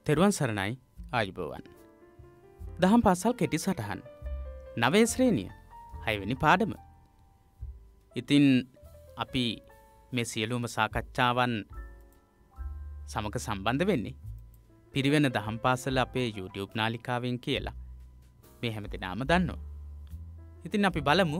තෙරුවන් සරණයි ආයුබෝවන්. දහම් පාසල් කෙටි සටහන් 9 ශ්‍රේණිය 6 වෙනි පාඩම. ඉතින් අපි මේ සියලුම සාකච්ඡාවන් සමග සම්බන්ධ වෙන්නේ පිරිවෙන දහම් පාසල අපේ YouTube නාලිකාවෙන් කියලා මේ හැමදෙනාම දන්නවා. ඉතින් අපි බලමු.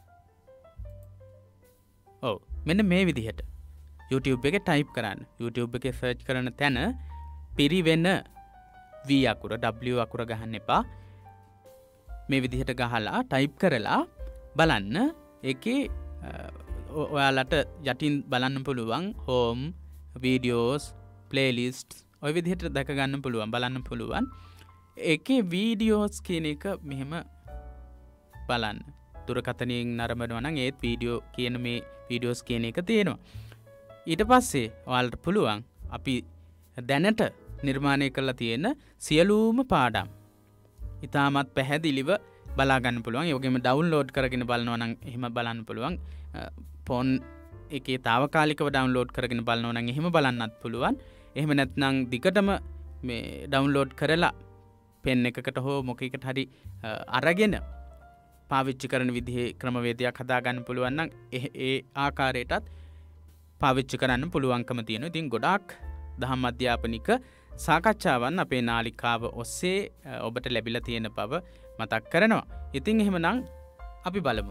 ඔව් මෙන්න මේ විදිහට YouTube එකේ ටයිප් කරන්න. YouTube එකේ සර්ච් කරන තැන පිරිවෙන V අකුර W අකුර ගහන්න එපා. මේ විදිහට ගහලා ටයිප් කරලා බලන්න. ඒකේ ඔයාලට යටින් බලන්න පුළුවන් home videos playlists ඔය විදිහට දැක ගන්න පුළුවන් බලන්න පුළුවන්. ඒකේ videos කියන එක මෙහෙම බලන්න. දුරකථනයෙන් නරඹනවා නම් ඒත් වීඩියෝ කියන මේ videos කියන එක තියෙනවා. ඊට පස්සේ ඔයාලට පුළුවන් අපි දැනට නිර්මාණය කරලා තියෙන සියලුම පාඩම් ඉතාමත් පැහැදිලිව බලා ගන්න පුළුවන්. ඒ වගේම ඩවුන්ලෝඩ් කරගෙන බලනවා නම් එහෙම බලන්න පුළුවන්. ෆෝන් එකේ తాවකාලිකව ඩවුන්ලෝඩ් කරගෙන බලනවා නම් එහෙම බලන්නත් පුළුවන්. එහෙම නැත්නම් දිගටම මේ ඩවුන්ලෝඩ් කරලා පෙන් එකකට හෝ මොකයකට හරි අරගෙන පාවිච්චි කරන විදිහේ ක්‍රමවේදයක් හදා ගන්න පුළුවන් නම් ඒ ආකාරයටත් පාවිච්චි කරන්න පුළුවන්කම තියෙනවා. ඉතින් ගොඩාක් දහම් අධ්‍යාපනික සාකච්ඡාවන් අපේ නාලිකාව ඔස්සේ ඔබට ලැබිලා තියෙන බව මතක් කරනවා. ඉතින් එහෙමනම් අපි බලමු.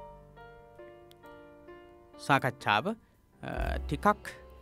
සාකච්ඡාව ටිකක්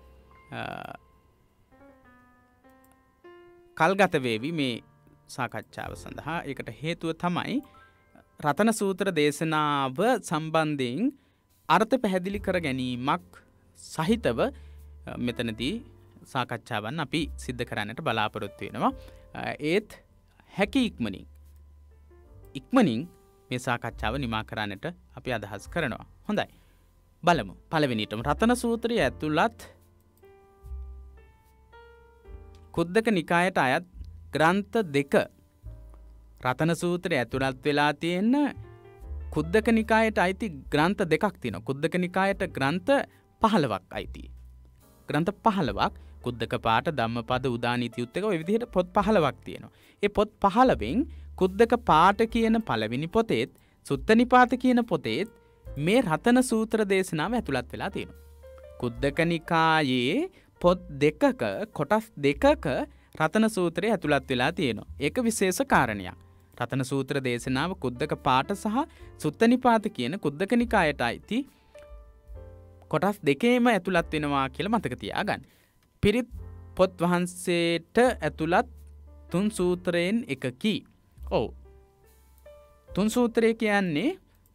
කල්ගත වේවි මේ සාකච්ඡාව සඳහා. ඒකට හේතුව තමයි රතන සූත්‍ර දේශනාව සම්බන්ධයෙන් අර්ථ පැහැදිලි කර ගැනීමක් සහිතව මෙතනදී සාකච්ඡාවන් අපි සිද්ධ කරන්නට බලාපොරොත්තු වෙනවා. ඒත් හැකි ඉක්මනින් මේ සාකච්ඡාව නිමා කරන්නට අපි අදහස් කරනවා. හොඳයි. බලමු. පළවෙනිටම රතන සූත්‍රය ඇතුළත් කුද්දක නිකායට අයත් ග්‍රන්ථ දෙක රතන සූත්‍රය ඇතුළත් වෙලා තියෙන කුද්දක නිකායට අයිති ග්‍රන්ථ දෙකක් තියෙනවා. කුද්දක නිකායට ග්‍රන්ථ 15ක් අයිති. ග්‍රන්ථ 15ක් කුද්දක පාඨ ධම්මපද උදානීති උත්තක ඔය විදිහට පොත් 15ක් තියෙනවා. ඒ පොත් 15න් කුද්දක පාඨ කියන පළවෙනි පොතේත් සුත්ත නිපාත කියන පොතේත් මේ රතන සූත්‍ර දේශනාව ඇතුළත් වෙලා තියෙනවා. කුද්දක නිකායේ පොත් දෙකක කොටස් දෙකක රතන සූත්‍රය ඇතුළත් වෙලා තියෙනවා. ඒක විශේෂ කාරණයක්. රතන සූත්‍ර දේශනාව කුද්දක පාඨ සහ සුත්ත නිපාත කියන කුද්දක නිකායට අයිති කොටස් දෙකේම ඇතුළත් වෙනවා කියලා මතක තියාගන්න. පිරිත් පොත් වහන්සේට ඇතුළත් 3 සූත්‍රයෙන් එකකි. ඔව්. 3 සූත්‍රය කියන්නේ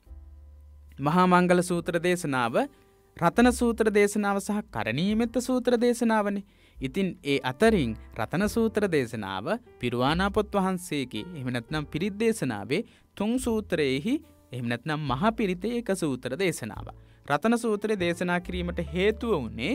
මහා මංගල සූත්‍ර දේශනාව, රතන සූත්‍ර දේශනාව සහ කරණීයමෙත්ත සූත්‍ර දේශනාවනේ. ඉතින් ඒ අතරින් රතන සූත්‍ර දේශනාව පිරුවානා පොත් වහන්සේගේ එහෙම නැත්නම් පිරිත් දේශනාවේ 3 සූත්‍රයේහි එහෙම නැත්නම් මහා පිරිතේ එක සූත්‍ර දේශනාවක්. රතන සූත්‍රය දේශනා කිරීමට හේතුව වුණේ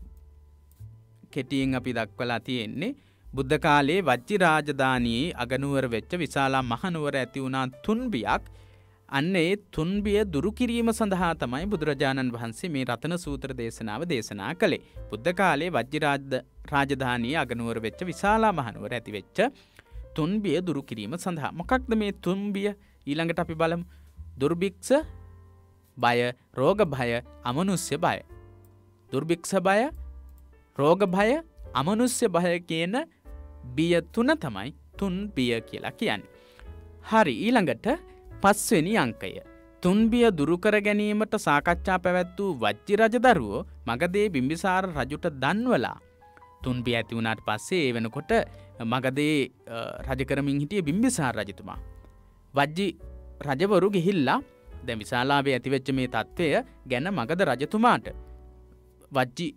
කෙටියෙන් අපි දක්වලා තියෙන්නේ බුද්ධ කාලයේ වජ්ජි රාජධානියේ අගනුවර වෙච්ච විශාලා මහනුවර ඇති වුණා තුන්බියක්. අන්න ඒ තුන්බිය දුරු කිරීම සඳහා තමයි බුදුරජාණන් වහන්සේ මේ රතන සූත්‍ර දේශනාව දේශනා කළේ. බුද්ධ කාලයේ වජ්ජි රාජධානියේ අගනුවර වෙච්ච විශාලා මහනුවර ඇති වෙච්ච තුන්බිය දුරු කිරීම සඳහා. මොකක්ද මේ තුන්බිය? ඊළඟට අපි බලමු. දුර්භික්ෂ බය, රෝග භය, අමනුෂ්‍ය භය. දුර්භික්ෂ බය, රෝග භය, අමනුෂ්‍ය භය කියන බිය තුන තමයි තුන් බිය කියලා කියන්නේ. හරි. ඊළඟට 5 වෙනි අංකය. තුන්බිය දුරු කර ගැනීමට සාකච්ඡා පැවැත් වූ වජ්ජි රජදරුවෝ මගධේ බිම්බිසාර රජුට දන්වලා තුන්බිය ඇති වුණාට පස්සේ ඒ වෙනකොට මගධේ රජ කරමින් හිටිය බිම්බිසාර රජතුමා. වජ්ජි රජවරු ගිහිල්ලා දැන් විශාලාවේ ඇතිවෙච්ච මේ තත්ත්වය ගැන මගධ රජතුමාට වජ්ජි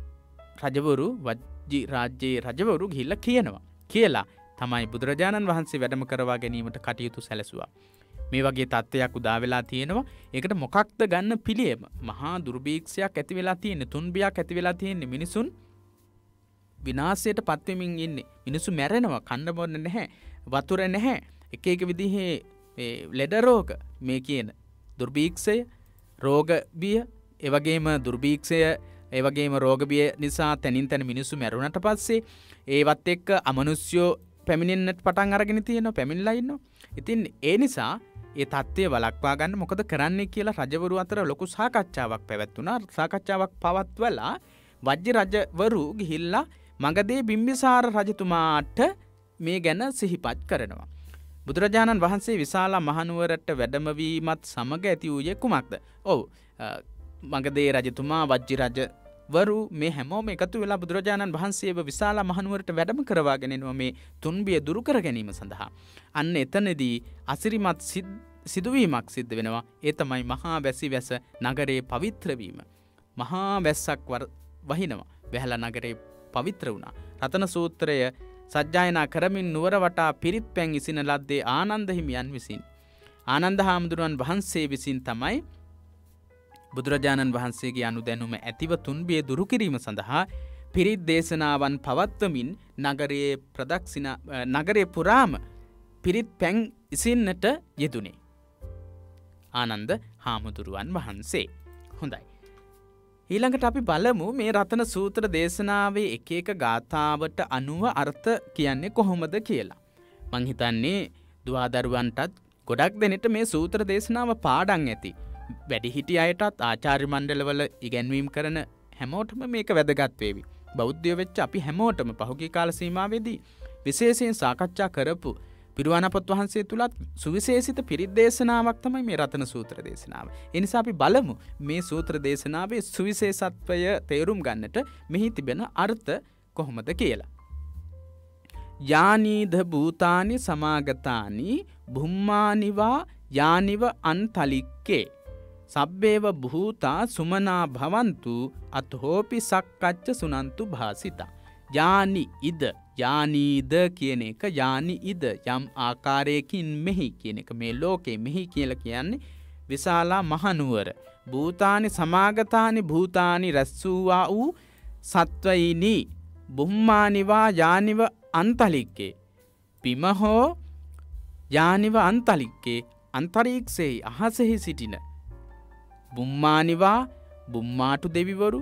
රාජ්‍යයේ රජවරු ගිහිල්ලා කියනවා. කියලා තමයි බුදුරජාණන් වහන්සේ වැඩම කරවා ගැනීමට කටයුතු සැලසුවා. මේ වගේ තත්ත්වයක් උදා වෙලා තියෙනවා. ඒකට මොකක්ද ගන්න පිළියම? මහා දුර්භීක්ෂයක් ඇති වෙලා තියෙන්නේ. තුන්බියක් ඇති වෙලා තියෙන්නේ. මිනිසුන් විනාශයට පත්වෙමින් ඉන්නේ. මිනිස්සු මැරෙනවා. කන්න බොන්න නැහැ. වතුර නැහැ. එක එක විදිහේ ලෙඩ රෝග මේ කියන දුර්භීක්ෂය, රෝග බිය, ඒ වගේම දුර්භීක්ෂය ඒ වගේම රෝග බිය නිසා තනින් තන මිනිස්සු මැරුණට පස්සේ ඒවත් එක්ක අමනුෂ්‍යෝ පැමිණෙන්නට පටන් අරගෙන තියෙනවා, පැමිණලා ඉන්නවා. ඉතින් ඒ නිසා ඒ தත්ත්වය වළක්වා ගන්න මොකද කරන්නේ කියලා රජවරු අතර ලොකු සාකච්ඡාවක් පැවැත්වුණා. සාකච්ඡාවක් පවත්වලා වජ්ජ රජවරු ගිහිල්ලා මගධේ බිම්බිසාර රජතුමාට මේ ගැන සිහිපත් කරනවා. බුදුරජාණන් වහන්සේ විශාල මහනුවරට වැඩමවීමත් සමග ඇති වූයේ කුමක්ද? ඔව්, මගධේ රජතුමා වජ්ජ රජවරු මේ හැමෝම එකතු වෙලා බුදුරජාණන් වහන්සේව විශාල මහනුවරට වැඩම කරවාගෙන එනවා මේ තුන්බිය දුරු කර ගැනීම සඳහා. අන්න එතනදී අසිරිමත් සිදුවීමක් සිද්ධ වෙනවා. ඒ තමයි මහා වැසි වැස නගරේ පවිත්‍ර වීම. මහා වැස්සක් වහිනවා. වැහලා නගරේ පවිත්‍ර වුණා. රතන සූත්‍රය සජ්ජායනා කරමින් නුවර වටා පිරිත් පැන් ඉසින ලද්දේ ආනන්ද හිමියන් විසින්. ආනන්ද හාමුදුරුවන් වහන්සේ විසින් තමයි බුදුරජාණන් වහන්සේගේ අනුදැනුම ඇතිව තුන්බිය දුරු කිරීම සඳහා පිරිත් දේශනාවන් පවත්වමින් නගරේ පුරාම පිරිත් පැන් ඉසින්නට යෙදුනේ ආනන්ද හාමුදුරුවන් වහන්සේ. හොඳයි. ඊළඟට අපි බලමු මේ රතන සූත්‍ර දේශනාවේ එක එක ගාථාවට අනුව අර්ථ කියන්නේ කොහොමද කියලා. මං හිතන්නේ දුවදරුවන්ටත් ගොඩක් දෙනෙට මේ සූත්‍ර දේශනාව පාඩම් ඇති. වැඩිහිටි අයටත් ආචාර්ය මණ්ඩලවල ඉගැන්වීම් කරන හැමෝටම මේක වැදගත් වේවි. බෞද්ධයෝ වෙච්ච අපි හැමෝටම පහුගිය කාල සීමාවේදී විශේෂයෙන් සාකච්ඡා කරපු පිරුවානපොත් වහන්සේ තුලත් සුවිශේෂිත පිරිත් දේශනාවක් තමයි මේ රතන සූත්‍ර දේශනාව. ඒ නිසා අපි බලමු මේ සූත්‍ර දේශනාවේ සුවිශේෂත්වය තේරුම් ගන්නට මෙහි තිබෙන අර්ථ කොහොමද කියලා. යානීද භූතානි සමාගතානි බුම්මානිවා යානිව අන්තලික්කේ සබ්බේව භූතා සුමනා භවන්තු අතහෝපි සක්කච්ච සුනන්තු භාසිතා. යානි ඉද, යානීද කියන එක යානි ඉද යම් ආකාරයකින් මෙහි කියන එක මේ ලෝකේ මෙහි කියලා කියන්නේ විශාලා මහනුවර. භූතානි සමාගතානි භූතානි රැස්සූවා වූ සත්වයිනි බුම්මානිවා යානිව අන්තලික්කේ පිමහෝ යානිව අන්තලික්කේ අන්තරීක්ෂයේ අහසෙහි සිටින බුම්මානිවා බුම්මාටු දෙවිවරු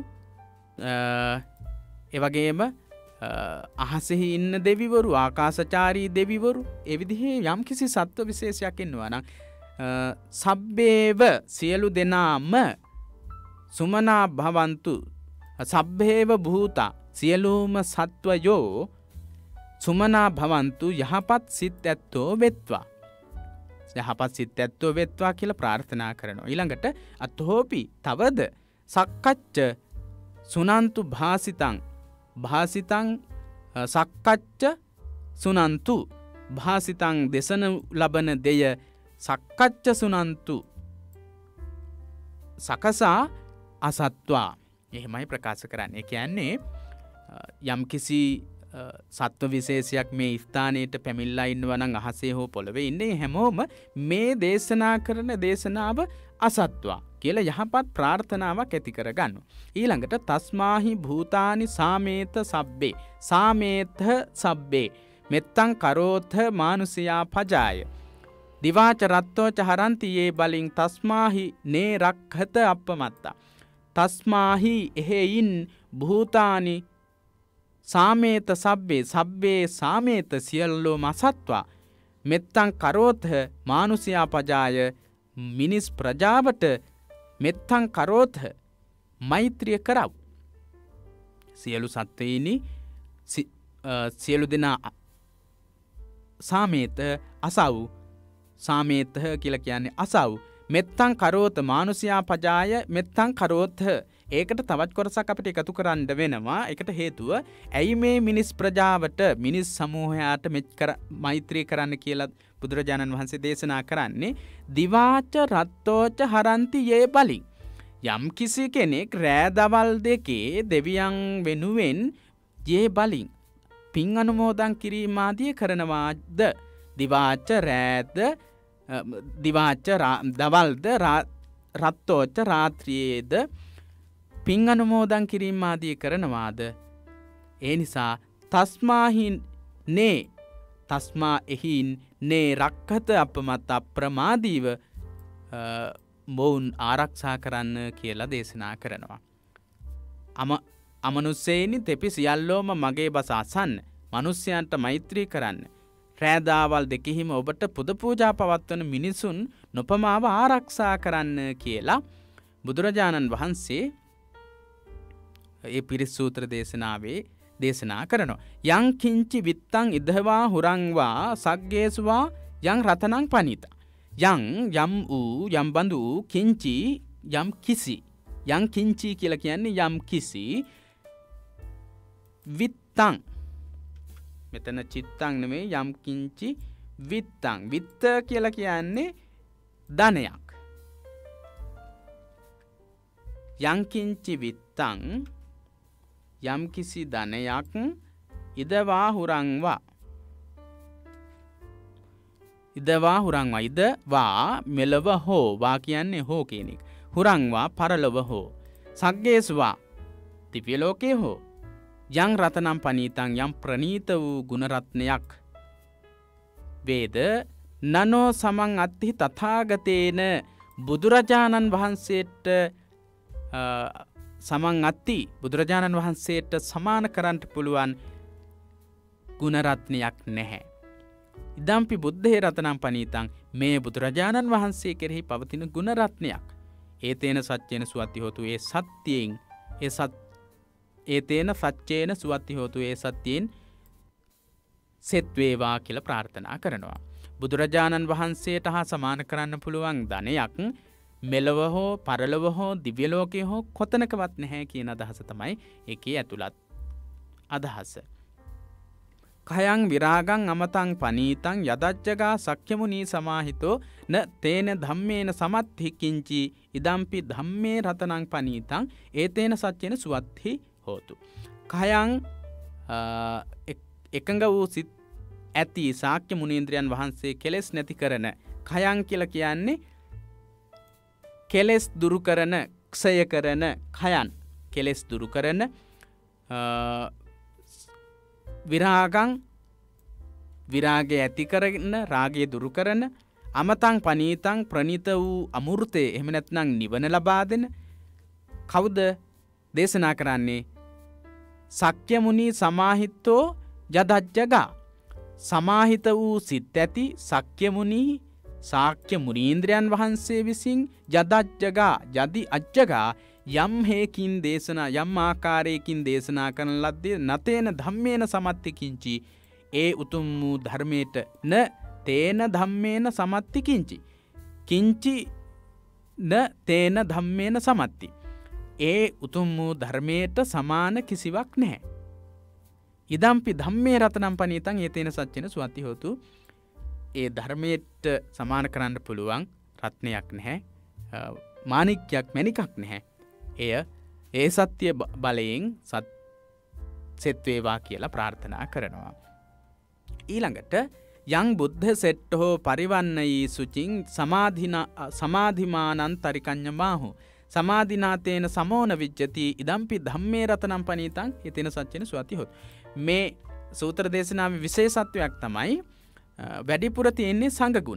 එවගේම අහසෙහි ඉන්න දෙවිවරු ආකාශචාරී දෙවිවරු ඒ විදිහේ යම් කිසි සත්ව විශේෂයක් ඉන්නවා නම් සබ්බේව සියලු දෙනාම සුමනා භවන්තු සබ්බේව භූතා සියලුම සත්වයෝ සුමනා භවන්තු යහපත් සිත් ඇත්තෝ වෙත්වා. යහපත් සිත් ඇත්තෝ වෙත්වා කියලා ප්‍රාර්ථනා කරනවා. ඊළඟට අතෝපි තවද සක්කච්ච සුනන්තු භාසිතං භාසිතං සක්කච්ච සුනන්තු භාසිතං දෙසන ලබන දෙය සක්කච්ච සුනන්තු සකසා අසත්වා. එහෙමයි ප්‍රකාශ කරන්නේ. කියන්නේ යම්කිසි සත්ව විශේෂයක් මේ ස්ථානයට පැමිණලා ඉන්නවා නම් අහසේ හෝ පොළවේ ඉන්නේ හැමෝම මේ දේශනා කරන දේශනාව අසත්වා කියලා යහපත් ප්‍රාර්ථනාවක් ඇති කරගන්න. ඊළඟට තස්මාහි භූතානි සාමේත සබ්බේ සාමේත සබ්බේ මෙත්තං කරෝත මානුසියා පජාය දිවාච රත්තෝච හරන්ති යේ බලින් තස්මාහි නේ රක්ඛත අප්පමත්තා. තස්මාහි එහෙයින් භූතානි සාමේත සබ්බේ සබ්බේ සාමේත සියල්ලෝම අසත්වා මෙත්තං කරෝත මානුසියා පජාය මිනිස් ප්‍රජාවට මෙත්තං කරෝත මෛත්‍රිය කරව. සියලු සත්වයිනි සියලු දෙනා සාමේත අසව් සාමේත කියලා කියන්නේ අසව් මෙත්තං කරෝත මානුසියා පජාය මෙත්තං කරෝත. ඒකට තවත් කොටසක් අපිට එකතු කරන්න වෙනවා. ඒකට හේතුව ඇයි මේ මිනිස් ප්‍රජාවට මිනිස් සමූහයාට මෛත්‍රී කරන්න කියලා බුදුරජාණන් වහන්සේ දේශනා කරන්නේ. දිවාච රත්තෝච හරන්ති යේ බලින්. යම් කිසි කෙනෙක් රෑ දවල් දෙකේ දෙවියන් වෙනුවෙන් යේ බලින් පින් අනුමෝදන් කිරීම ආදිය කරනවාද දිවාච රෑද දිවාච දවල්ද රත්තෝච රාත්‍රියේද පින් අනුමෝදන් කිරීම ආදී කරනවාද. ඒ නිසා තස්මාහි නේ තස්මා එහින් නේ රක්ඛත අපමත් අප්‍රමාදීව මොවුන් ආරක්ෂා කරන්න කියලා දේශනා කරනවා. අමනුස්සයනි තෙපි සියල්ලෝම මගේ බස අසන්න. මිනිස්යන්ට මෛත්‍රී කරන්න. රෑදාවල් දෙකෙහිම ඔබට පුද පූජා පවත්වන මිනිසුන් නොපමාව ආරක්ෂා කරන්න කියලා බුදුරජාණන් වහන්සේ ඒ පිරිස් සූත්‍ර දේශනාවේ දේශනා කරනවා. යං කිංචි විත්තං ඉදවා හුරංවා සග්ගේසුවා යං රතනං පනිත. යම් වූ යම් බඳු කිංචි යම් කිසි යං කිංචි කියලා කියන්නේ යම් කිසි විත්තං මෙතන චිත්තං නෙමෙයි යම් කිංචි විත්තං විත්ත කියලා කියන්නේ ධනයක්. යං කිංචි විත්තං යම් කිසි ධනයක් ඉදවා හුරංවා ඉදවා මෙලව හෝ වා කියන්නේ හෝ කියන එක. හුරංවා පරලොව හෝ සග්ගේසුවා දිව්‍ය ලෝකේ හෝ යං රතනම් පනීතං යම් ප්‍රනීත වූ ගුණරත්නයක් වේද නනෝ සමං අත්හි තථාගතේන බුදුරජාණන් වහන්සේට සමං අත්ති බුදුරජාණන් වහන්සේට සමාන කරන්නට පුළුවන් ගුණරත්නයක් නැහැ. ඉදම්පි බුද්ධේ රතනම් පනීතං මේ බුදුරජාණන් වහන්සේ කෙරෙහි පවතින ගුණරත්නයක්. ඒතේන සච්චේන සුවත්ති හෝතු ඒ සත්‍යයෙන් ඒතේන සච්චේන සුවත්ති හෝතු ඒ සත්‍යයෙන් සෙත් වේවා කියලා ප්‍රාර්ථනා කරනවා. බුදුරජාණන් වහන්සේට හා සමාන කරන්න පුළුවන් ධනයක් මෙලව හෝ පරලොව හෝ දිව්‍ය ලෝකයේ හෝ කොතනකවත් නැහැ කියන අදහස තමයි ඒකේ ඇතුළත් අදහස. කයං විරාගං අමතං පනීතං යදච්චගා සක්්‍යමුනී සමාහිතෝ න තේන ධම්මේන සමත්හි කිංචි ඉදම්පි ධම්මේ රතනං පනීතං ඒතේන සච්චේන සුවත්හි හෝතු. කයං එකඟ වූ සිත් ඇති ශාක්‍ය මුනීන්ද්‍රයන් වහන්සේ කෙලෙස් නැති කරන කයං කියලා කියන්නේ කෙලෙස් දුරු කරන ක්ෂය කරන කයන් කෙලෙස් දුරු කරන විරාගං විරාගය ඇති කරන රාගය දුරු කරන අමතං පනීතං ප්‍රණීත වූ අමෘතේ එහෙම නැත්නම් නිවන ලබා දෙන කවුද දේශනා කරන්නේ සක්්‍ය මුනි සමාහිතෝ යදජ්ජගා සමාහිත වූ සිත් ඇති සක්්‍ය මුනි ශාක්‍ය මුනීන්ද්‍රයන් වහන්සේ විසින් යදජ්ජගා යදි අජ්ජගා යම් හේකින් දේශනා යම් ආකාරයකින් දේශනා කරන ලද්දේ නතේන ධම්මේන සමත්ති කිංචි ඒ උතුම් වූ ධර්මයට න තේන ධම්මේන සමත්ති කිංචි කිංචි න තේන ධම්මේන සමත්ති ඒ උතුම් වූ ධර්මයට සමාන කිසිවක් නැහැ. ඉදම්පි ධම්මේ රතනම් පනීතං ඒතේන සච්චේන සුවත්ති හෝතු ඒ ධර්මයට සමාන කරන්න පුළුවන් රත්නයක් නැහැ. මාණික්යක් මණිකක් නැහැ. ඒ සත්‍ය බලයෙන් සෙත් වේවා කියලා ප්‍රාර්ථනා කරනවා. ඊළඟට යං බුද්ධ සෙට්ඨෝ පරිවන්නයි සුචින් සමාධිමානං තරිකඤ්ඤමාහු සමාධිනාතේන සමෝන විජ්ජති ඉදම්පි ධම්මේ රතනම් පනීතං යතේන සච්චේන සුවති හොත්. මේ සූත්‍ර දේශනාවේ විශේෂත්වයක් තමයි වැඩිපුර තියෙන්නේ සංඝගුණ.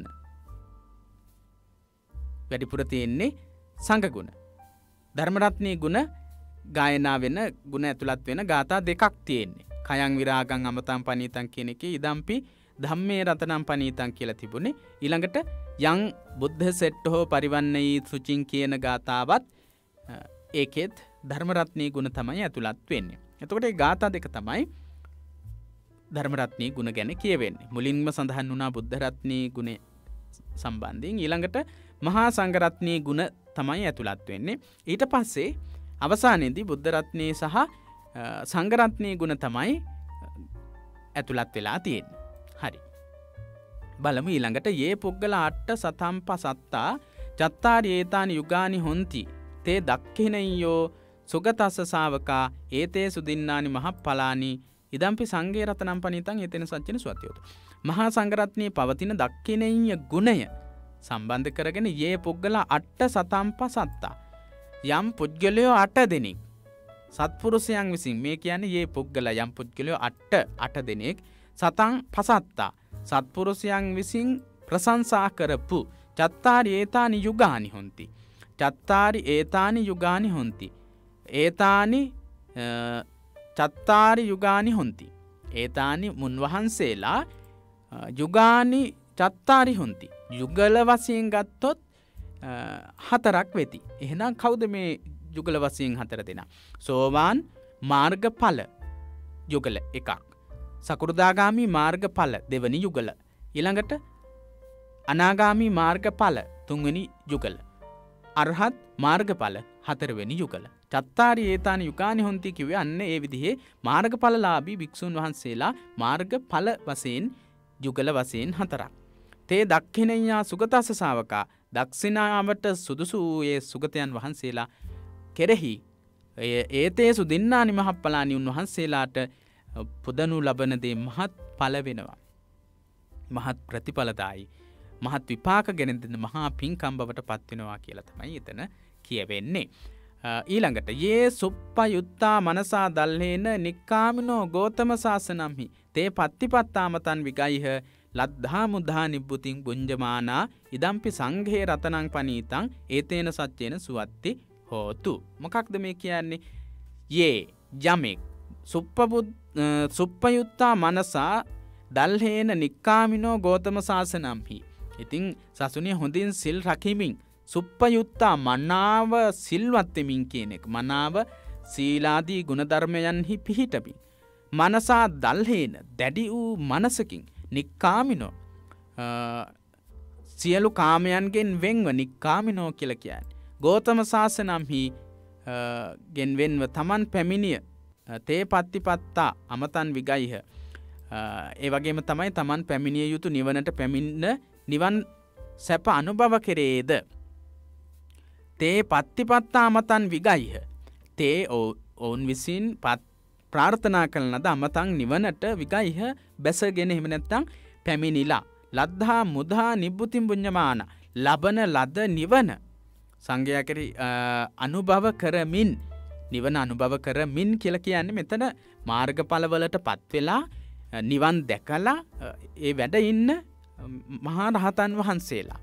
වැඩිපුර තියෙන්නේ සංඝගුණ. ධර්මරත්නී ගුණ ගායනා වෙන ගුණ ඇතුළත් වෙන ගාථා දෙකක් තියෙන්නේ. කයං විරාගං අමතං පනීතං කියන එකේ ඉදම්පි ධම්මේ රතනම් පනීතං කියලා තිබුණේ. ඊළඟට යං බුද්ධ සෙට්ඨෝ පරිවන්නයි සුචින් කියන ගාථාවත් ඒකෙත් ධර්මරත්නී ගුණ තමයි ඇතුළත් වෙන්නේ. එතකොට මේ ගාථා දෙක තමයි ධර්මරත්නී ගුණ ගැන කියවෙන්නේ. මුලින්ම සඳහන් වුණා බුද්ධ රත්නී ගුණ සම්බන්ධයෙන්. ඊළඟට මහා සංඝරත්නී ගුණ තමයි ඇතුළත් වෙන්නේ. ඊට පස්සේ අවසානයේදී බුද්ධ රත්නී සහ සංඝරත්නී ගුණ තමයි ඇතුළත් වෙලා තියෙන්නේ. හරි. බලමු ඊළඟට යේ පුග්ගල අට්ඨ සතම්ප සත්තා චත්තාරි ඒතානි යුගානි හොಂತಿ තේ දක්ඛිනයෝ සුගතස්ස ශාවකා ඒතේ සුදින්නානි මහප්පලානි ඉදම්පි සංඝේ රතනම් පනීතං ඒතේන සච්චින සුවතියෝත. මහා සංඝරත්නයේ පවතින දක්ඛිනීය ගුණය සම්බන්ධ කරගෙන යේ පුග්ගල අට්ඨ සතම්ප සත්තා යම් පුද්ගලයෝ 8 දෙනෙක් සත්පුරුෂයන් විසින් මේ කියන්නේ යේ පුද්ගල යම් පුද්ගලයෝ 8 දෙනෙක් සතං පසත්තා සත්පුරුෂයන් විසින් ප්‍රශංසා කරපු චත්තාරි ඒතානි යුගානි හොಂತಿ චත්තාරි ඒතානි යුගානි හොಂತಿ ඒතානි චත්තාරි යුගානි හොಂತಿ. ඒතානි මුන්වහන්සේලා යුගානි චත්තාරි හොಂತಿ. යුගල වශයෙන් ගත්තොත් 4ක් වෙති. එහෙනම් කවුද මේ යුගල වශයෙන් 4 දෙනා? සෝවාන් මාර්ගඵල යුගල එකක්. සකෘදාගාමි මාර්ගඵල දෙවනි යුගල. ඊළඟට අනාගාමි මාර්ගඵල තුන්වෙනි යුගල. අරහත් මාර්ගඵල හතරවෙනි යුගල. චත්තාරි ඒතානි යුගානි හොಂತಿ කිව්වේ අන්න ඒ විදිහේ මාර්ගඵලලාභී භික්ෂුන් වහන්සේලා මාර්ගඵල වශයෙන් යුගල වශයෙන් 4ක්. තේ දක්ඛිනඤ්ඤා සුගතස්ස ශාවකා දක්ෂිනාවට සුදුසු ඒ සුගතයන් වහන්සේලා කෙරෙහි ඒතේසු දින්නානි මහප්පලානි උන්වහන්සේලාට පුදනු ලබන දේ මහත් ඵල වෙනවා. මහත් ප්‍රතිඵලදායි මහත් විපාක ගෙන දෙන මහා පින්කම් බවට පත් වෙනවා කියලා තමයි එතන කියවෙන්නේ. ඊළඟට යේ සුප්පයුත්තා මනසා දල්හේන නික්කාමිනෝ ගෝතම සාසනම්හි තේ පත්තිපත්තාමතන් විගයිහ ලද්ධා මුද්ධා නිබ්බුතින් බුඤ්ජමානා ඉදම්පි සංඝේ රතනං පනීතං ඒතේන සච්චේන සුවත්ති හෝතු. මොකක්ද මේ කියන්නේ? යේ යමෙක් සුප්පයුත්තා මනසා දල්හේන නික්කාමිනෝ ගෝතම සාසනම්හි. ඉතින් සසුනේ හොඳින් සිල් රකිමින් සුප්පයුත්තා මනාව සිල්වත් වෙමින් කියන එක. මනාව සීලාදී ගුණධර්මයන්හි පිහිටමින් මනසා දල්හේන දැඩි වූ මනසකින් නික්කාමිනෝ සියලු කාමයන්ගෙන් වෙන්ව නික්කාමිනෝ කියලා කියන්නේ. ගෝතම සාසනම්හි ගෙන්වෙන්ව තමන් පැමිණිය තේ පත්තිපත්තා අමතන් විගයිහ. ඒ වගේම තමයි තමන් පැමිණිය යුතු නිවනට පැමිණ නිවන් සැප අනුභව කෙරේද. තේ පත්තිපත්තා අමතන් විගයිහ. තේ ඔවුන් විසින් ප්‍රාර්ථනා කරන ලද අමතන් නිවනට විගයිහ බැසගෙන එහෙම නැත්නම් පැමිණිලා. ලද්ධා මුදා නිබ්බුතින් බුඤ්ඤමාන ලබන ලද නිවන සංඝයා කෙරෙහි අනුභව කරමින් නිවන අනුභව කරමින් කියලා කියන්නේ මෙතන මාර්ගඵලවලටපත් වෙලා නිවන් දැකලා ඒ වැඩ ඉන්න මහා රහතන් වහන්සේලා.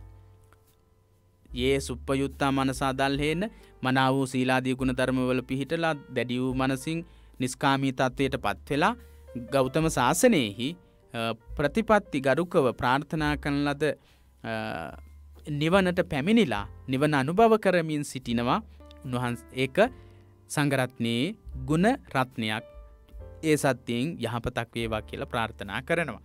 යේ සුප්පයුත්තා මනසා දල්හේන මනා වූ සීලාදී ගුණ ධර්මවල පිහිටලා දැඩි වූ මනසින් නිස්කාමී තත්වයටපත් වෙලා ගෞතම සාසනයෙහි ප්‍රතිපත්ති ගරුකව ප්‍රාර්ථනා කරන ලද නිවනට පැමිණිලා නිවන අනුභව කරමින් සිටිනවා. උන්වහන්සේ ඒක සංඝරත්නයේ ගුණ රත්නයක්. ඒ සත්‍යයෙන් යහපතක් වේවා කියලා ප්‍රාර්ථනා කරනවා.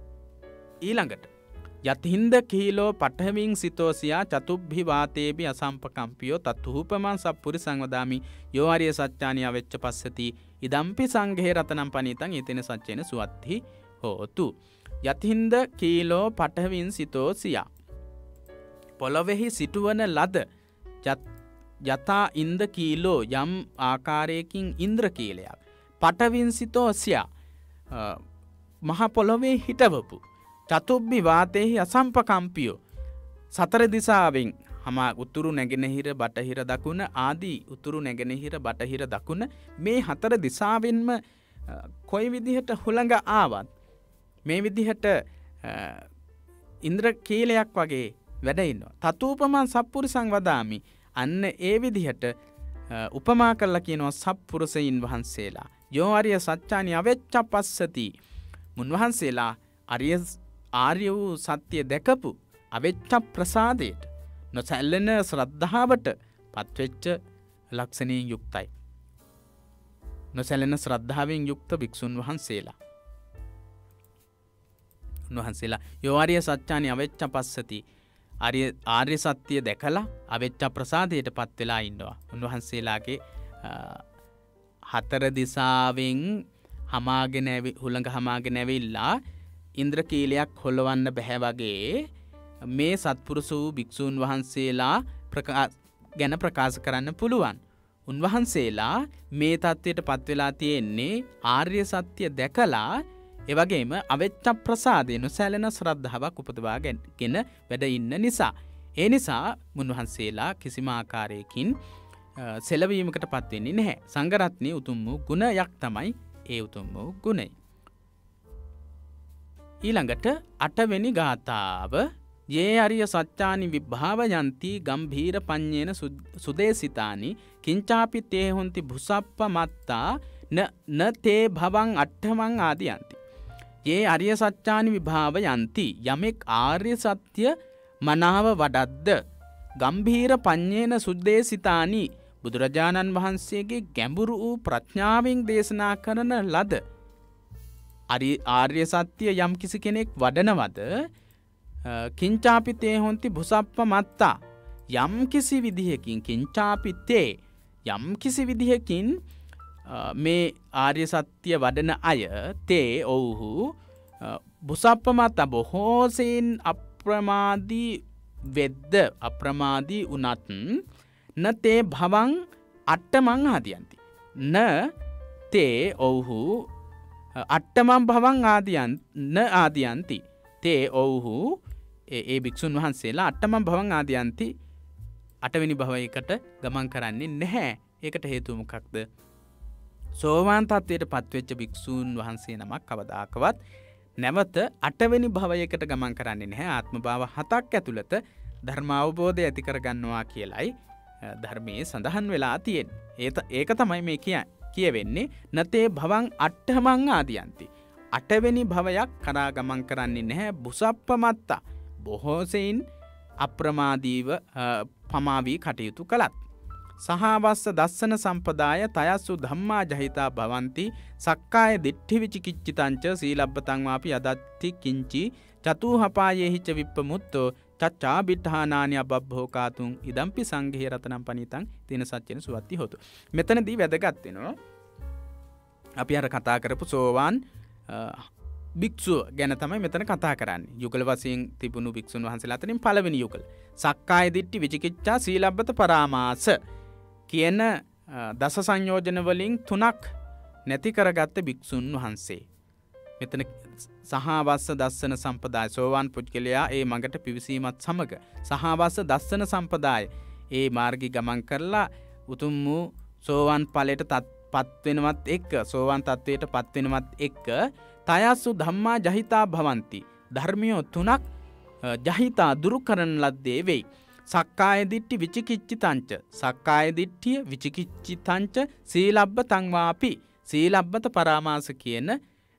ඊළඟට යතිහින්ද කීලෝ පඨවින් සිතෝසියා චතුබ්බි වාතේබි අසම්පකම්පියෝ තත්හූපමං සප්පුරිසං වදාමි යෝ ආර්ය සත්‍යානි අවෙච්ච පස්සති ඉදම්පි සංඝේ රතනම් පනීතං ඊතේන සච්චේන සුවත්ති හෝතු. යතිහින්ද කීලෝ පඨවින් සිතෝසියා පොළොවෙහි සිටුවන ලද යතා ඉන්ද කීලෝ යම් ආකාරයකින් ඉන්ද්‍ර කීලයක් පඨවින් සිතෝසියා මහ පොළොවේ හිටවපු චතුබ්බි වාතේහි අසම්පකම්පියෝ සතර දිසාවෙන් උතුරු නැගෙනහිර බටහිර දකුණ ආදී උතුරු නැගෙනහිර බටහිර දකුණ මේ හතර දිසාවෙන්ම කොයි විදිහට හුළඟ ආවත් මේ විදිහට ඉන්ද්‍ර කීලයක් වගේ වැඩ ඉන්නවා. තතූපමං සප්පුරිසං වදාමි අන්න ඒ විදිහට උපමා කරලා කියනවා සප්පුරුෂයින් වහන්සේලා. යෝ ආර්ය සත්‍යානි අවෙච්ච පස්සති මුන්වහන්සේලා ආර්ය වූ සත්‍ය දැකපු අවෙච්ච ප්‍රසාදයට නොසැලෙන ශ්‍රද්ධාවට පත්වෙච්ච ලක්ෂණයෙන් යුක්තයි. නොසැලෙන ශ්‍රද්ධාවෙන් යුක්ත භික්ෂුන් වහන්සේලා. උන්වහන්සේලා යෝ ආර්ය සත්‍යානි අවෙච්ච පස්සති ආර්ය සත්‍ය දැකලා අවෙච්ච ප්‍රසාදයට පත් වෙලා ඉන්නවා. උන්වහන්සේලාගේ හතර දිසාවෙන් හුළඟ හමාගෙන ඇවිල්ලා ඉන්ද්‍ර කීලයක් හොලවන්න බැහැ වගේ මේ සත්පුරුෂ වූ භික්ෂූන් වහන්සේලා ගැන ප්‍රකාශ කරන්න පුළුවන්. උන්වහන්සේලා මේ තත්ත්වයට පත් වෙලා තියෙන්නේ ආර්ය සත්‍ය දැකලා එවැගේම අවෙච්ච ප්‍රසාදේ නොසැලෙන ශ්‍රද්ධාවක් උපදවාගෙන වැඩ ඉන්න නිසා. ඒ නිසා මුන්වහන්සේලා කිසිම ආකාරයකින් සෙලවීමකට පත් වෙන්නේ නැහැ. සංඝ රත්නයේ උතුම් වූ ගුණයක් තමයි ඒ උතුම් වූ ගුණය. ඊළඟට 8 වෙනි ගාථාව ये අරිය සත්‍යානි විභාවයන්ති ගම්භීර පඤ්ඤේන සුදේසිතානි කිංචාපි තේ හොන්ති භුසප්ප මත්තා න තේ භවං අට්ඨමං ආදියන්ති. ये අරිය සත්‍යානි විභාවයන්ති යමෙක් ආර්ය සත්‍ය මනාව වඩද්ද ගම්භීර පඤ්ඤේන සුදේසිතානි බුදුරජාණන් වහන්සේගේ ගැඹුරු වූ ප්‍රඥාවෙන් දේශනා කරන ලද ආර්ය සත්‍ය යම් කිසි කෙනෙක් වඩනවද කිංචාපිතේ හොන්ති භුසප්ප මත්තා යම් කිසි විදිහකින් කිංචාපිතේ යම් කිසි විදිහකින් මේ ආර්ය සත්‍ය වඩන අය තේ ඔව්හු භුසප්ප මත්තා බොහෝසෙන් අප්‍රමාදී වෙද්ද අප්‍රමාදී උනත් න තේ භවං අට්ඨමං ආදියන්ති න තේ ඔව්හු අට්ඨමං භවං ආදියන්ති තේ ඔව්හු ඒ භික්ෂුන් වහන්සේලා අට්ඨමං භවං ආදියන්ති අටවෙනි භවයකට ගමන් කරන්නේ නැහැ. ඒකට හේතුව මොකක්ද? සෝවාන් තත්වයට පත්වෙච්ච භික්ෂුන් වහන්සේ නමක් කවදාකවත් නැවත අටවෙනි භවයකට ගමන් කරන්නේ නැහැ. ආත්ම භාව 7ක් ඇතුළත ධර්ම අවබෝධය ඇති කරගන්නවා කියලයි ධර්මයේ සඳහන් වෙලා තියෙන්නේ. ඒක තමයි මේ කියවෙන්නේ නතේ භවං අට්ඨමං ආදියන්ති. අටවෙනි භවයක් කරා ගමන් කරන්නේ නැහැ. බුසප්ප මත්තා බොහෝසෙයින් අප්‍රමාදීව පමාවී කටයුතු කළත්. සහවස්ස දස්සන සම්පදාය තයස්සු ධම්මා ජහිතා භවಂತಿ සක්කාය දිට්ඨි විචිකිච්ඡිතංච සීලබ්බතං වාපි යදත්ති කිංචි චතුහපායේහිච විප්පමුත්තෝ චච්චා බිඨානානි අබබ්බෝකාතුං ඉදම්පි සංඝේ රතනම් පනිතං තින සච්චෙන සුවත්ති හොතු. මෙතනදී වැදගත් වෙනවා අපි අර කතා කරපු සෝවාන් භික්ෂුව ගැන තමයි මෙතන කතා කරන්නේ. යුගල වශයෙන් තිබුණු භික්ෂුන් වහන්සේලා අතරින් පළවෙනි යුගල. සක්කාය දිට්ඨි විචිකිච්ඡා සීලබ්බත පරාමාස කියන දස සංයෝජන වලින් 3ක් නැති කරගත්ත භික්ෂුන් වහන්සේ. මෙතන සහවස්ස දස්සන සම්පදාය සෝවාන් පුද්ගලයා ඒ මඟට පිවිසීමත් සමග සහවස්ස දස්සන සම්පදාය ඒ මාර්ගී ගමන් කරලා උතුම් වූ සෝවාන් ඵලයට පත් වෙනවත් එක්ක සෝවාන් තත්වයට පත් වෙනවත් එක්ක තයස්සු ධම්මා ජහිතා භවಂತಿ ධර්මියෝ 3ක් ජහිතා දුරු කරන ලද්දේ වෙයි. සක්කාය දිට්ඨි විචිකිච්ඡිතංච සක්කාය දිට්ඨිය විචිකිච්ඡිතංච සීලබ්බතං වාපි සීලබ්බත පරාමාස කියන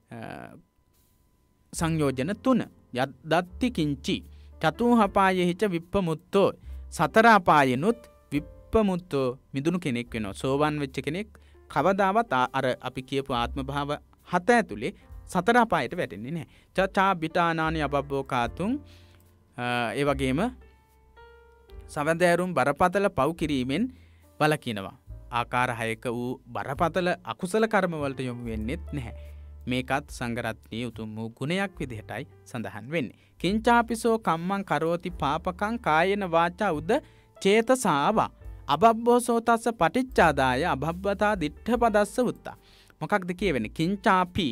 සංයෝජන 3 යද්දත්ති කිංචි චතුහපායෙහිච විප්පමුත්තෝ සතර අපායෙනුත් විප්පමුත්තෝ මිදුණු කෙනෙක් වෙනවා. සෝවන් වෙච්ච කෙනෙක් කවදාවත් අර අපි කියපු ආත්ම භාව 7 ඇතුලේ සතර අපායට වැටෙන්නේ නැහැ. චචා බිඨානානි අබබ්බෝකාතුං ඒ වගේම සවැදෑරුම් බරපතල පව් කිරීමෙන් වළකිනවා. ආකාර 6ක වූ බරපතල අකුසල කර්ම වලට යොමු වෙන්නේත් නැහැ. මේකත් සංඝරත්නයේ උතුම් වූ ගුණයක් විදිහටයි සඳහන් වෙන්නේ. කිංචාපිසෝ කම්මං කරෝති පාපකං කායේන වාචා උද චේතසාවා අබබ්බෝසෝ තස්ස පටිච්චාදාය අබබ්බතා දිට්ඨ පදස්ස උත්තා. මොකක්ද කියවෙන්නේ? කිංචාපි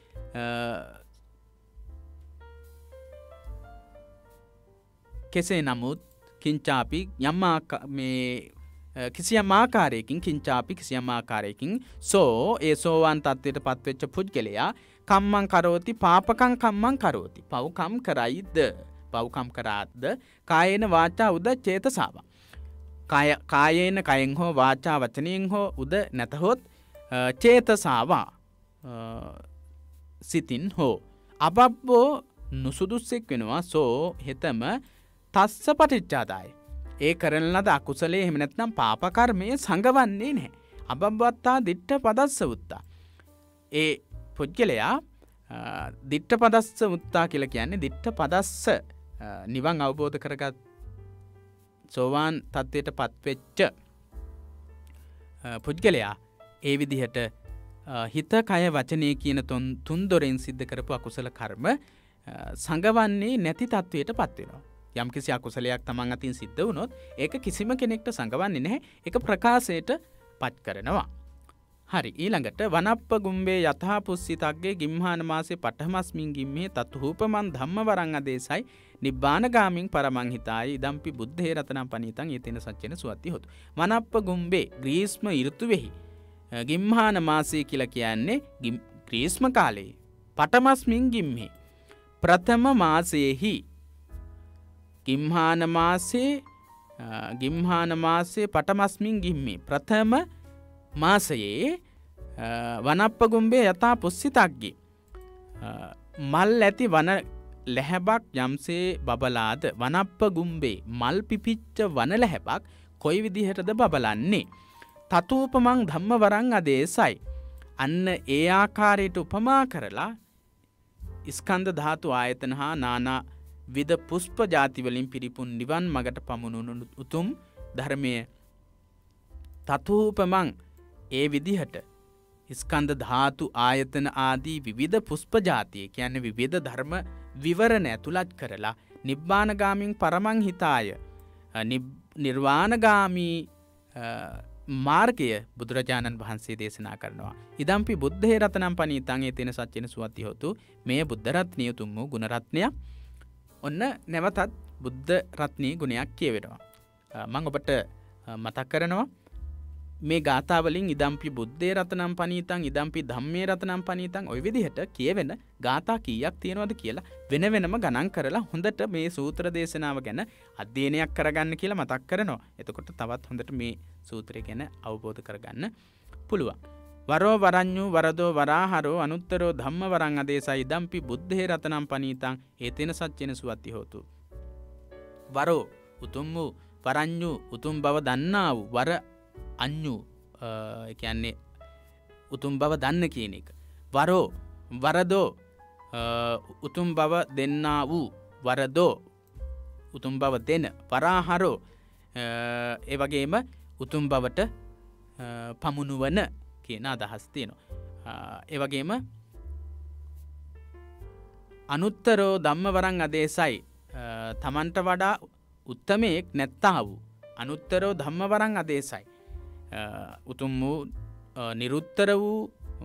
කෙසේ නමුත් කිංචාපි කිසියම් ආකාරයකින් කිංචාපි කිසියම් ආකාරයකින් සෝ ඒ සෝවාන් තත්වයට පත්වෙච්ච පුද්ගලයා කම්මං කරෝති පාපකං කම්මං කරෝති පව්කම් කරයිද පව්කම් කරාද්ද කායේන වාචා උද චේතසාව කායේන කයෙන් හෝ වාචා වචනයෙන් හෝ උද නැතහොත් චේතසාවා සිතින් හෝ අබබ්බෝ නුසුදුස්සෙක් වෙනවා සෝ හෙතම තස්ස පටිච්චාදාය ඒ කරන ලද අකුසලයේ එහෙම නැත්නම් පාප කර්මයේ සංගවන්නේ නැහැ. අබබ්බත්තා දිට්ඨ පදස්ස උත්තා. ඒ පුද්ගලයා දිට්ඨ පදස්ස උත්තා කියලා කියන්නේ දිට්ඨ පදස්ස නිවන් අවබෝධ කරගත් සෝවාන් තත්ත්වයට පත්වෙච්ච පුද්ගලයා ඒ විදිහට හිත කය වචනේ කියන තුන් දොරෙන් සිද්ධ කරපු අකුසල කර්ම සංගවන්නේ නැති තත්වයට පත් වෙනවා. යම් කිසි අකුසලයක් තමන් අතින් සිද්ධ වුණොත් ඒක කිසිම කෙනෙක්ට සංගවන්නේ නැහැ. ඒක ප්‍රකාශයට පත් කරනවා. හරි ඊළඟට වනප්ප ගුම්බේ යතහා පුස්සිතග්ගේ ගිම්හාන මාසේ පඨමස්මින් ගිම්මේ තතුූපමන් ධම්මවරං අදේසයි නිබ්බාන ගාමින් පරමං හිතායි ඉදම්පි බුද්ධේ රතනම් පනීතං යතේන සච්චේන සුවත්ති හොතු. වනප්ප ගුම්බේ ග්‍රීස්ම ඍතුවේහි ගිම්හාන මාසේ කියලා කියන්නේ ග්‍රීස්ම කාලයේ පඨමස්මින් ගිම්මේ ප්‍රථම මාසයේහි ගිම්හාන මාසේ පටමස්මින් ගිම්මි ප්‍රථම මාසයේ වනප්පගුම්බේ යතා පුස්සිතක්ගි මල් ඇති වන ලැහැබක් යම්සේ බබලාද වනප්පගුම්බේ මල් පිපිච්ච වන ලැහැබක් කොයි විදිහටද බබලන්නේ තතූපමං ධම්මවරං අදේසයි අන්න ඒ ආකාරයට උපමා කරලා ස්කන්ධ ධාතු ආයතන හා නානා විද පුෂ්ප ජාති වලින් පිරිපුන් නිවන් මගට පමුණුණු උතුම් ධර්මයේ තතූපමං ඒ විදිහට ස්කන්ධ ධාතු ආයතන ආදී විවිධ පුෂ්ප ජාතිය කියන්නේ විවිධ ධර්ම විවරණ ඇතුළත් කරලා නිබ්බානගාමින් පරමං හිතාය නිර්වාණගාමී මාර්ගය බුදුරජාණන් වහන්සේ දේශනා කරනවා. ඉදම්පි බුද්ධේ රතනම් පනීතං ඒතේන සච්චේන සුවති හොතු මේ බුද්ධ රත්නිය උතුම් වූ ගුණ රත්නයක්. ඔන්න නැවතත් බුද්ධ රත්නී ගුණයක් කියවෙනවා. මම ඔබට මතක් කරනවා මේ ගාථා වලින් ඉදම්පි බුද්ධේ රතනම් පනීතං ඉදම්පි ධම්මේ රතනම් පනීතං ඔය විදිහට කියවෙන ගාථා කීයක් තියෙනවද කියලා වෙන වෙනම ගණන් කරලා හොඳට මේ සූත්‍ර දේශනාව ගැන අධ්‍යයනයක් කරගන්න කියලා මතක් කරනවා. එතකොට තවත් හොඳට මේ සූත්‍රය ගැන අවබෝධ කරගන්න පුළුවන්. වරෝ වරඤ්ඤු වරදෝ වරාහරෝ අනුත්තරෝ ධම්ම වරං අදේසයි ඉදම්පි බුද්ධේ රතනම් පනීතං ඒතේන සච්චේන සුවති හෝතු. වරෝ උතුම් වූ වරඤ්ඤු උතුම් බව දන්නා වූ වර අඤ්ඤු කියන්නේ උතුම් බව දන්න කියන එක. වරෝ වරදෝ උතුම් බව දෙන්නා වූ වරදෝ උතුම් බව දෙන වරාහරෝ ඒ වගේම උතුම් බවට පමුණුවන කියන අදහස් තියෙනවා. ඒ වගේම අනුත්තරෝ ධම්මවරං අදේසයි තමන්ට වඩා උත්තමයෙක් නැත්තා වූ අනුත්තරෝ ධම්මවරං අදේසයි උතුම් වූ නිරුත්තර වූ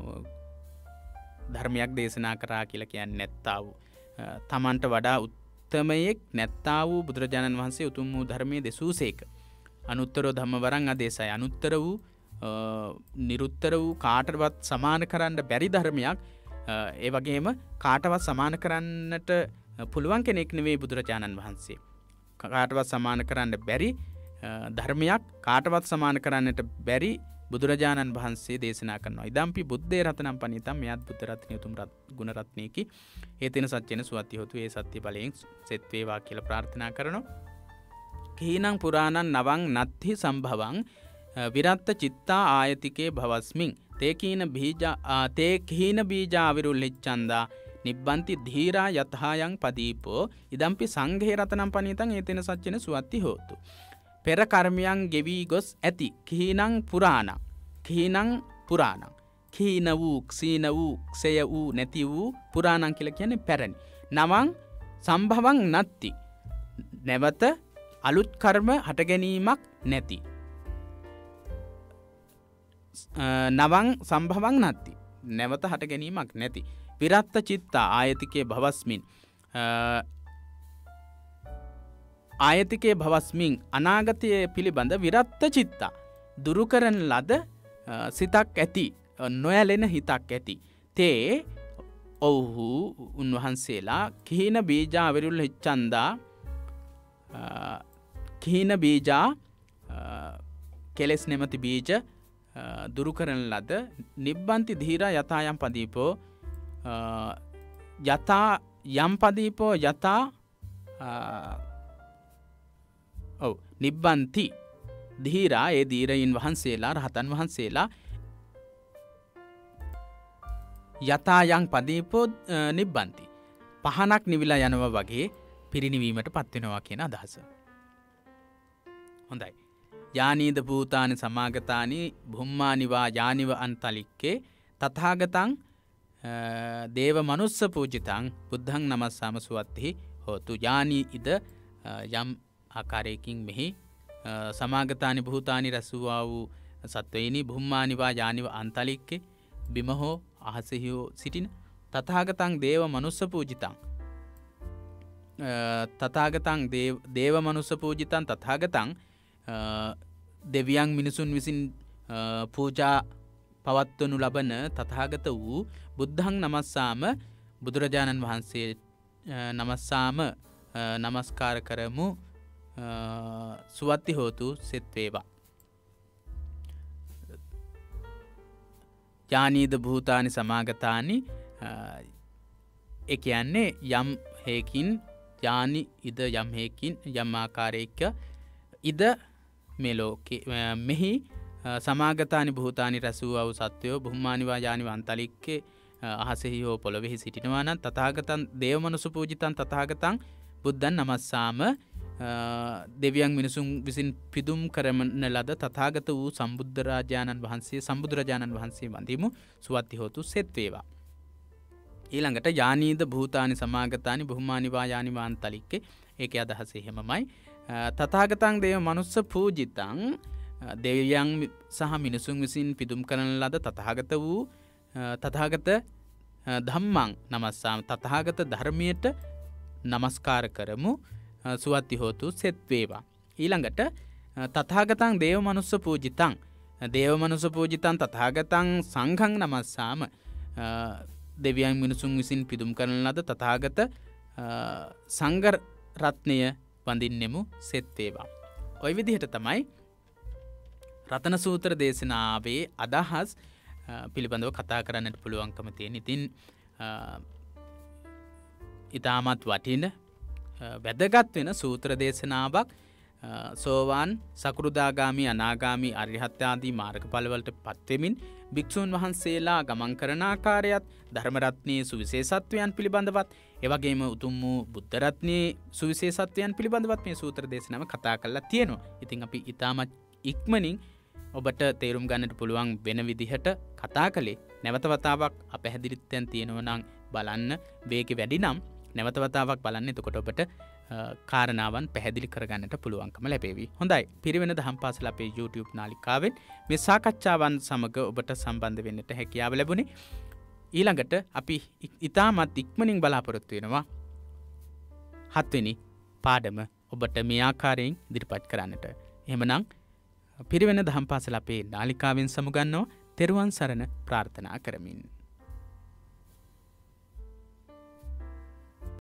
ධර්මයක් දේශනා කරා කියලා කියන්නේ නැත්තා වූ තමන්ට වඩා උත්තමයෙක් නැත්තා වූ බුදුරජාණන් වහන්සේ උතුම් වූ ධර්මයේ දෙසූසේක. අනුත්තරෝ ධම්මවරං අදේසයි අනුත්තර වූ නිරුත්තර වූ කාටවත් සමාන කරන්න බැරි ධර්මයක් ඒ වගේම කාටවත් සමාන කරන්නට පුළුවන් කෙනෙක් නෙවෙයි බුදුරජාණන් වහන්සේ. කාටවත් සමාන කරන්න බැරි ධර්මයක් කාටවත් සමාන කරන්නට බැරි බුදුරජාණන් වහන්සේ දේශනා කරනවා. ඉදම්පි බුද්ධේ රතනම් පනීතං මෙයත් බුද්ධ රත්නිය උතුම් ගුණ රත්නයකි. ඒතේන සච්චේන සුවති හොතු ඒ සත්‍ය බලයෙන් සෙත් වේවා කියලා ප්‍රාර්ථනා කරනවා. කීනං පුරාණං නවං නත්ථි සම්භවං විරත්ත චිත්තා ආයතිකේ භවස්මින් තේ කීන බීජා අවිරුල්ලිච්ඡන්දා නිබ්බන්ති ධීරා යතහායන් පදීපෝ ඉදම්පි සංඝේ රතනම් පනීතං ඒතේන සච්චේන සුවති හෝතු. පෙර කර්මයන් ගෙවී ගොස් ඇති කීනං පුරාණං කීන වූ ක්ෂීන වූ ක්ෂය වූ නැති වූ පුරාණං කියලා කියන්නේ පැරණි. නවං සම්භවං නත්ති නැවත අලුත් කර්ම හට ගැනීමක් නැති. නවං සම්භවං නත්ති නැවත හට ගැනීමක් නැති. විරත්ත චිත්තා ආයතිකේ භවස්මින් ආයතිකේ භවස්මින් අනාගතය පිළිබඳ විරත්ත චිත්තා දුරු කරන ලද සිතක් ඇති නොයැලෙන හිතක් ඇති. තේ ඔව්හු උන්වහන්සේලා කීන බීජා අවිරුල්ලිච්ඡන්දා කීන බීජා කෙලෙස් නැමැති බීජ දුරු කරන ලද නිබ්බන්ති ධීරා යතායම් පදීපෝ යතා යම් පදීපෝ යතා නිබ්බන්ති ධීරා ඒ ධීරයින් වහන්සේලා රහතන් වහන්සේලා යතායන් පදීපෝ නිබ්බන්ති පහනක් නිවිලා යනවා වගේ පිරිනිවීමට පත්වෙනවා කියන අදහස. හොඳයි. යානීද භූතානි සමාගතානි භුම්මානිවා යානිව අන්තලික්කේ තථාගතං දේව මනුස්ස පූජිතං බුද්ධං නමස්සාම සුවත්ති හෝතු. යානී ඉද යම් ආකාරයකින් මෙහි සමාගතානි භූතානි රැසුවා වූ සත්වයිනි භුම්මානිවා යානිව අන්තලික්කේ බිම හෝ අහසෙහි සිටින තථාගතං දේව මනුස්ස පූජිතං තථාගතං දේව මනුස්ස පූජිතං තථාගතං දෙවියන් මිනිසුන් විසින් පූජා පවත්වනු ලබන තථාගත වූ බුද්ධං නමස්සාම බුදුරජාණන් වහන්සේ නමස්සාම නමස්කාර කරමු. සුවත්ති හෝතු සෙත් වේවා. යානීද භූතානි සමාගතානි ඒ කියන්නේ යම් හේකින් යානි ඉද යම් හේකින් යම් ආකාරයක ඉද මේ ලෝකේ මෙහි සමාගතානි භූතානි රැස් වූ වූ සත්වයෝ බුම්මානිවා යානි වන්තලික්කේ අහසෙහි හෝ පොළොවෙහි සිටිනවා නම් තථාගතං දේව මනුස්ස පූජිතං තථාගතං බුද්ධං නමස්සාම දෙවියන් මිනිසුන් විසින් පිදුම් කරන ලද තථාගත වූ සම්බුද්ධරාජාණන් වහන්සේ වඳිමු. සුවත්ති හෝතු සෙත් වේවා. ඊළඟට යානීද භූතානි සමාගතානි බුම්මානිවා යානි වන්තලික්කේ ඒකේ අදහස එහෙමමයි. තථාගතං දේව මනුස්ස පූජිතං දෙවියන් සහ මිනිසුන් විසින් පිදුම් කරන ලද තථාගත වූ තථාගත ධම්මං නමස්සාම තථාගත ධර්මයට නමස්කාර කරමු. සුවත්ති හෝතු සෙත් වේවා. ඊළඟට තථාගතං දේව මනුස්ස පූජිතං දේව මනුස්ස පූජිතං තථාගතං සංඝං නමස්සාම දෙවියන් මිනිසුන් විසින් පිදුම් කරන ලද තථාගත සංඝ රත්නය වඳින්නෙමු. සෙත් වේවා. ওই විදිහට තමයි රතන සූත්‍ර දේශනාවේ අදහස් පිළිබඳව කතා කරන්නට පුළුවන්කම තියෙන. ඉතින් ඊටමත් වටින වැදගත් වෙන සූත්‍ර දේශනාවක් සෝවාන් සකෘදාගාමි අනාගාමි අරිහත් ආදී මාර්ගඵලවලට පත්වෙමින් භික්ෂුන් වහන්සේලා ගමන් කරන ආකාරයත් ධර්ම රත්නයේ සුවිශේෂත්වයන් පිළිබඳවත් ඒ වගේම උතුම් වූ බුද්ධ රත්නයේ සුවිශේෂත්වයන් පිළිබඳවත් මේ සූත්‍ර දේශනාව කතා කරලා තියෙනවා. ඉතින් අපි ඊටමත් ඉක්මනින් ඔබට තේරුම් ගන්නට පුළුවන් වෙන විදිහට කතා කළේ. නැවත වතාවක් අපැහැදිලිත්වයන් තියෙනවා නම් බලන්න. වේගය වැඩි නම් නැවත වතාවක් බලන්න. එතකොට ඔබට කාරණාවන් පැහැදිලි කරගන්නට පුළුවන්කම ලැබේවි. හොඳයි. පිරිවෙන දහම් පාසල අපේ YouTube නාලිකාවෙන් මේ සාකච්ඡාවන් සමග ඔබට සම්බන්ධ වෙන්නට හැකියාව ලැබුණේ. ඊළඟට අපි ඊටමත් ඉක්මනින් බලාපොරොත්තු වෙනවා 7 වෙනි පාඩම ඔබට මේ ආකාරයෙන් ඉදිරිපත් කරන්නට. එහෙමනම් පිරිවෙන දහම් පාසල අපේ නාලිකාවෙන් සමුගන්නවා. තෙරුවන් සරණ ප්‍රාර්ථනා කරමින්